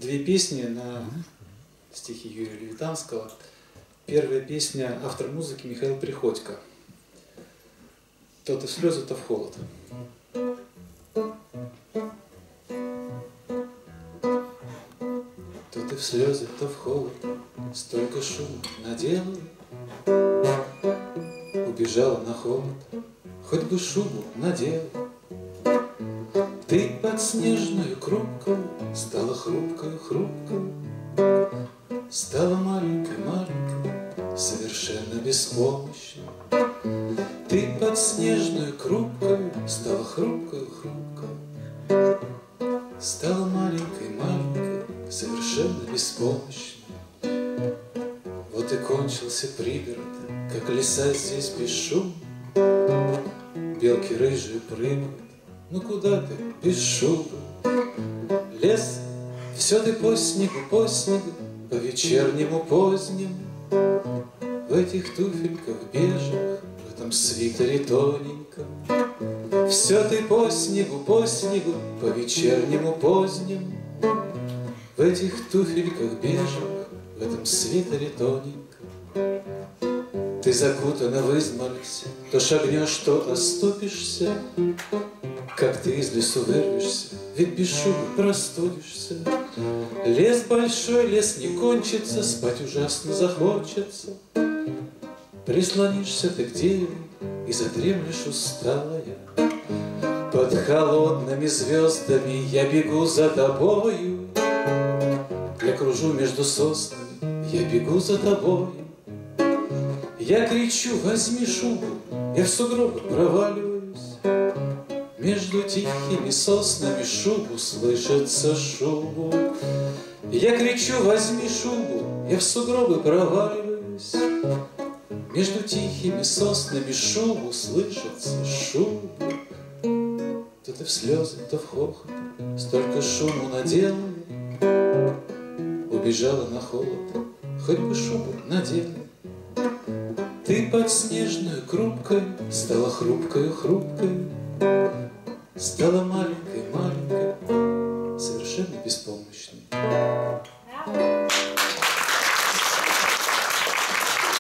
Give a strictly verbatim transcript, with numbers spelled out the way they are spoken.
две песни на стихи Юрия Левитанского. Первая песня, автор музыки Михаил Приходько. То ты в слезы, то в холод. То ты в слезы, то в холод, столько шума наделал. Убежала на холод, хоть бы шубу надел. Ты под снежную кругку стала хрупкою, хрупкою, стала маленькой, маленькой, совершенно беспомощной. Ты под снежную кругкою стала хрупкою, хрупкою, стала маленькой, маленькой, совершенно беспомощной. Вот и кончился пригород, как леса здесь без шума. Белки рыжие прыгают, ну куда ты без шубы? Лес, все ты по снегу, по снегу, по вечернему позднему. В этих туфельках бежевых, в этом свитере тоненьком. Все ты по снегу, по снегу, по вечернему позднему. В этих туфельках бежевых, в этом свитере тоненьком. Ты закутана в изморозь, то шагнешь, то оступишься. Как ты из лесу вырвешься, ведь без шубы простудишься. Лес большой, лес не кончится, спать ужасно захочется. Прислонишься ты к дереву и задремлешь усталая. Под холодными звездами я бегу за тобою. Я кружу между соснами, я бегу за тобою. Я кричу: возьми шубу, я в сугробы проваливаюсь. Между тихими соснами шубу слышится шубу. Я кричу: возьми шубу, я в сугробы проваливаюсь. Между тихими соснами шубу слышится шубу. То ты в слезы, то в хохот, столько шуму наделала. Убежала на холод, хоть бы шубу надела. Ты под снежную кругкой стала хрупкою, хрупкою, стала маленькой,